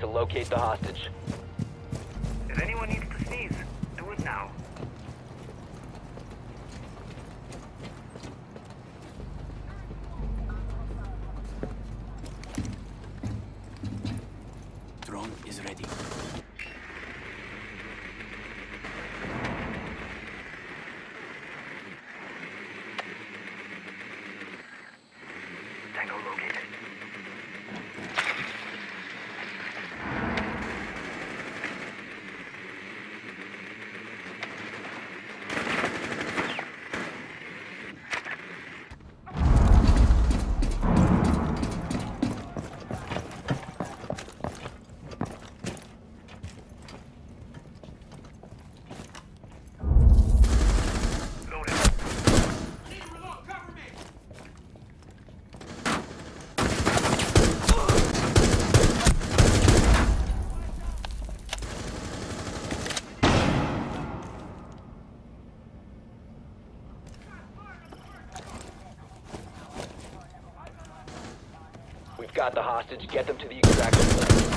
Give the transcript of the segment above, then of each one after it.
to locate the hostage. If anyone needs to sneeze, do it now. Drone is ready. Tango located. We've got the hostage. Get them to the extraction site.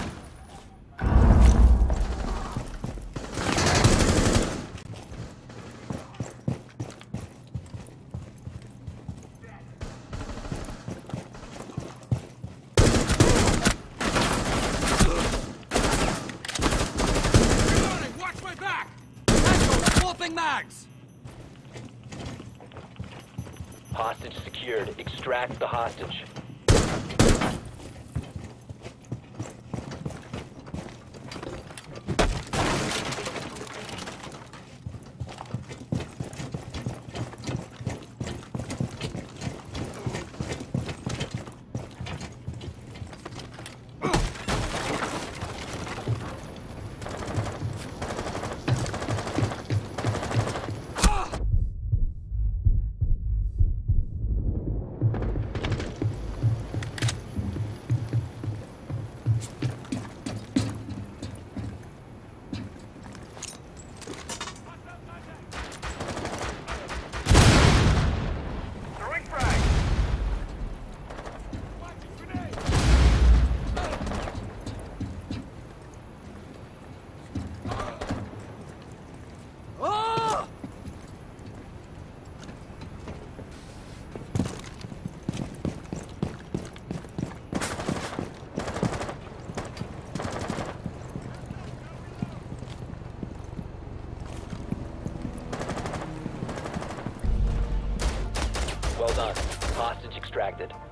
Reloading! Watch my back! Tango, swapping mags! Hostage secured. Extract the hostage. Well done. Hostage extracted.